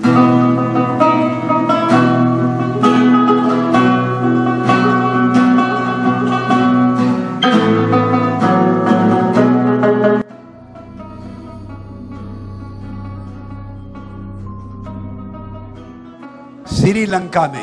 श्रीलंका में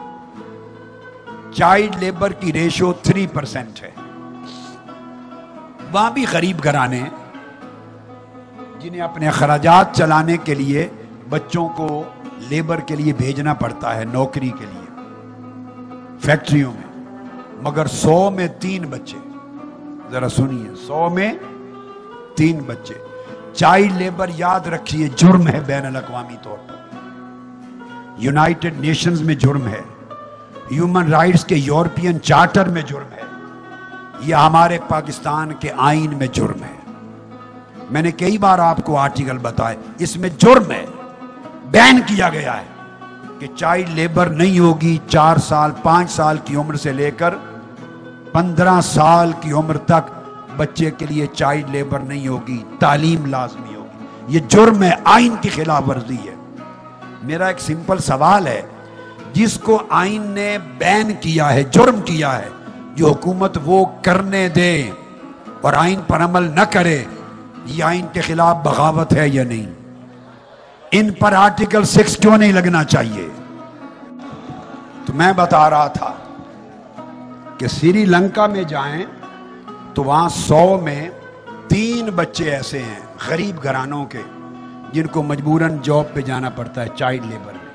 child labour की ratio 3% है। वहां भी गरीब घराने हैं जिन्हें अपने अखराजात चलाने के लिए बच्चों को लेबर के लिए भेजना पड़ता है, नौकरी के लिए फैक्ट्रियों में। मगर 100 में 3 बच्चे, जरा सुनिए, 100 में 3 बच्चे। चाइल्ड लेबर याद रखिए जुर्म है बैनुल अक़वामी तौर पर, यूनाइटेड नेशंस में जुर्म है, ह्यूमन राइट्स के यूरोपियन चार्टर में जुर्म है, यह हमारे पाकिस्तान के आईन में जुर्म है। मैंने कई बार आपको आर्टिकल बताए, इसमें जुर्म है, बैन किया गया है कि चाइल्ड लेबर नहीं होगी 4 साल 5 साल की उम्र से लेकर 15 साल की उम्र तक बच्चे के लिए चाइल्ड लेबर नहीं होगी, तालीम लाजमी होगी। यह जुर्म है, आईन की खिलाफ वर्जी है। मेरा एक सिंपल सवाल है, जिसको आईन ने बैन किया है, जुर्म किया है, जो हुकूमत वो करने दे और आईन पर अमल न करे, ये आईन के खिलाफ बगावत है या नहीं? इन पर आर्टिकल 6 क्यों नहीं लगना चाहिए? तो मैं बता रहा था कि श्रीलंका में जाएं तो वहां 100 में 3 बच्चे ऐसे हैं गरीब घरानों के जिनको मजबूरन जॉब पे जाना पड़ता है, चाइल्ड लेबर में।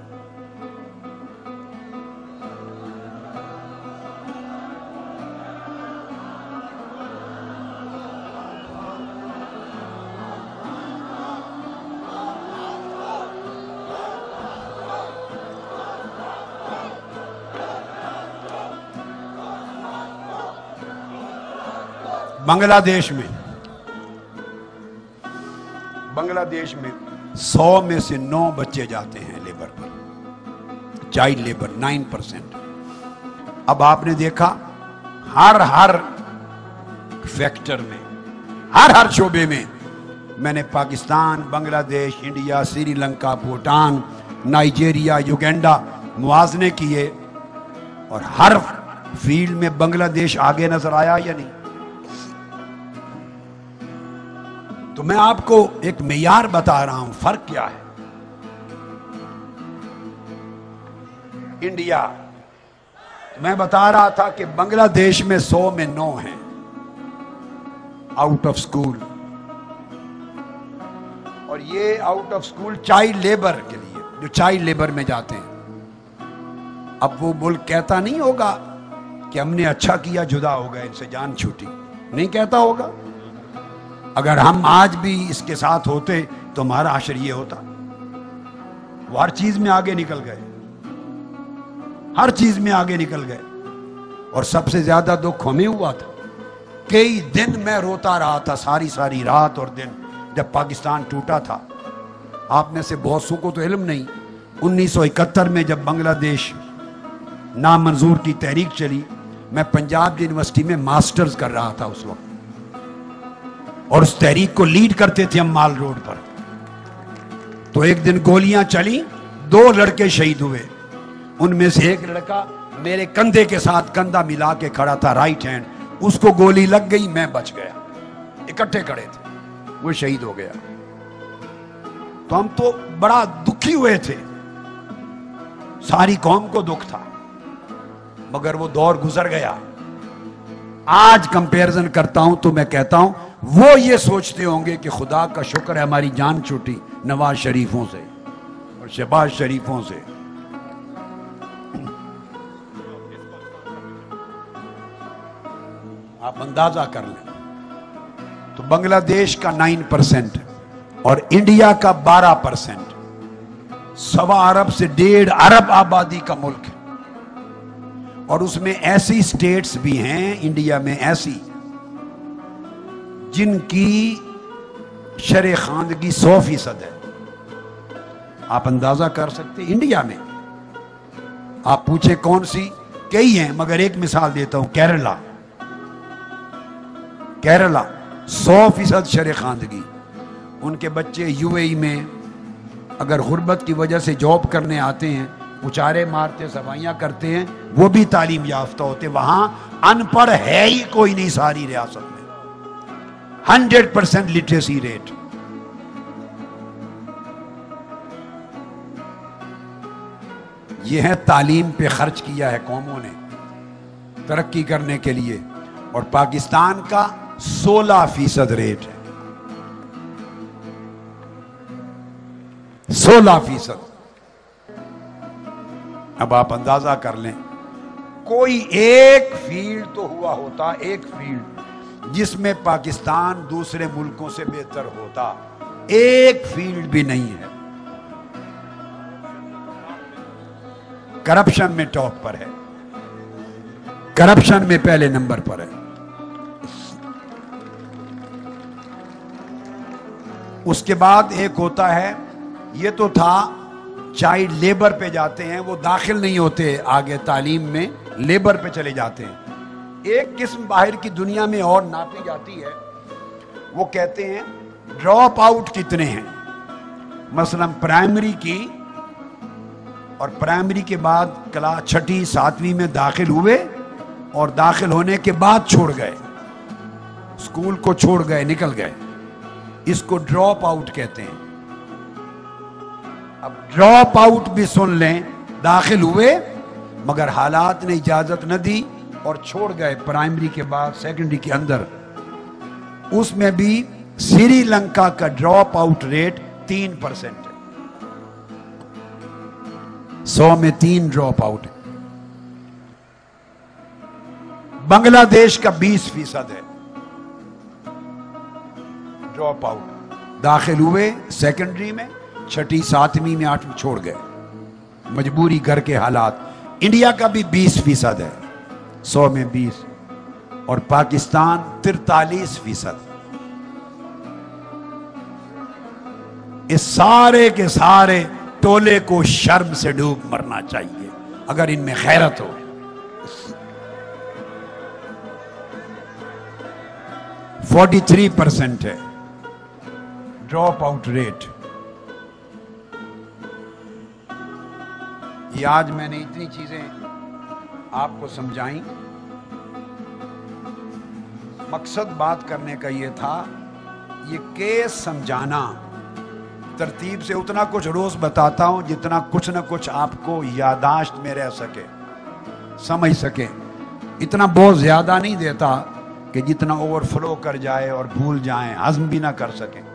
बांग्लादेश में 100 में से 9 बच्चे जाते हैं लेबर पर, चाइल्ड लेबर 9%। अब आपने देखा हर फैक्टर में, हर शोबे में, मैंने Pakistan, Bangladesh, India, Sri Lanka, Bhutan, Nigeria, Uganda मुआवजे किए और हर फील्ड में बांग्लादेश आगे नजर आया या नहीं? तो मैं आपको एक मेयार बता रहा हूं, फर्क क्या है। इंडिया, मैं बता रहा था कि बांग्लादेश में 100 में 9 हैं आउट ऑफ स्कूल, और ये out of school child labour के लिए, जो चाइल्ड लेबर में जाते हैं। अब वो मुल्क कहता नहीं होगा कि हमने अच्छा किया, जुदा हो गए, इनसे जान छूटी, नहीं कहता होगा। अगर हम आज भी इसके साथ होते तो हमारा आशर ये होता। वो हर चीज में आगे निकल गए, हर चीज में आगे निकल गए, और सबसे ज्यादा दुख हमें हुआ था। कई दिन मैं रोता रहा था, सारी रात और दिन, जब पाकिस्तान टूटा था। आप में से बहुत सौ को तो इल्म नहीं, 1971 में जब बांग्लादेश नामंजूर की तहरीक चली, मैं पंजाब यूनिवर्सिटी में मास्टर्स कर रहा था उस वक्त, और उस तहरीक को लीड करते थे हम माल रोड पर। तो एक दिन गोलियां चली, 2 लड़के शहीद हुए। उनमें से एक लड़का मेरे कंधे के साथ कंधा मिला के खड़ा था, राइट हैंड, उसको गोली लग गई, मैं बच गया। इकट्ठे खड़े थे, वो शहीद हो गया। तो हम तो बड़ा दुखी हुए थे, सारी कौम को दुख था, मगर वो दौर गुजर गया। आज कंपैरिजन करता हूं तो मैं कहता हूं वो ये सोचते होंगे कि खुदा का शुक्र है हमारी जान छूटी नवाज शरीफों से और शहबाज शरीफों से। आप अंदाजा कर लें। तो बांग्लादेश का 9% और इंडिया का 12%, 1.25 अरब से 1.5 अरब आबादी का मुल्क है। और उसमें ऐसी स्टेट्स भी हैं इंडिया में, ऐसी जिनकी शरे खानदगी 100% है। आप अंदाजा कर सकते इंडिया में। आप पूछे कौन सी, कई हैं, मगर एक मिसाल देता हूं, केरला 100% शरे खानदगी। उनके बच्चे यूएई में, अगर गुर्बत की वजह से जॉब करने आते हैं, उचारे मारते, सफाइयाँ करते हैं, वो भी तालीम याफ्ता होते। वहां अनपढ़ है ही कोई नहीं सारी रियासत में। 100% लिटरेसी रेट। यह है तालीम पे खर्च किया है कौमों ने तरक्की करने के लिए। और पाकिस्तान का 16% रेट है, 16%। अब आप अंदाजा कर लें, कोई एक फील्ड तो हुआ होता, एक फील्ड जिसमें पाकिस्तान दूसरे मुल्कों से बेहतर होता, एक फील्ड भी नहीं है। करप्शन में टॉप पर है, करप्शन में पहले नंबर पर है। उसके बाद एक होता है, ये तो था चाइल्ड लेबर पे जाते हैं, वो दाखिल नहीं होते आगे तालीम में, लेबर पे चले जाते हैं। एक किस्म बाहर की दुनिया में और नापी जाती है, वो कहते हैं ड्रॉप आउट कितने हैं। मसलन प्राइमरी की, और प्राइमरी के बाद क्लास 6ठी 7वीं में दाखिल हुए और दाखिल होने के बाद छोड़ गए, स्कूल को छोड़ गए, निकल गए, इसको ड्रॉप आउट कहते हैं। अब ड्रॉप आउट भी सुन लें, दाखिल हुए मगर हालात ने इजाजत न दी और छोड़ गए प्राइमरी के बाद सेकेंडरी के अंदर, उसमें भी श्रीलंका का ड्रॉप आउट रेट 3% है। 100 में 3 ड्रॉप आउट है। बांग्लादेश का 20% है ड्रॉप आउट। दाखिल हुए सेकेंडरी में, 6ठी 7वीं में 8वीं छोड़ गए, मजबूरी, घर के हालात। इंडिया का भी 20% है, 100 में 20। और पाकिस्तान 43%। इस सारे के सारे टोले को शर्म से डूब मरना चाहिए अगर इनमें खैरत हो। — 43% है ड्रॉप आउट रेट। ये आज मैंने इतनी चीजें आपको समझाई, मकसद बात करने का ये था, ये केस समझाना। तरतीब से उतना कुछ रोज बताता हूं जितना कुछ ना कुछ आपको यादाश्त में रह सके, समझ सके। इतना बहुत ज्यादा नहीं देता कि जितना ओवरफ्लो कर जाए और भूल जाएं, हजम भी ना कर सकें।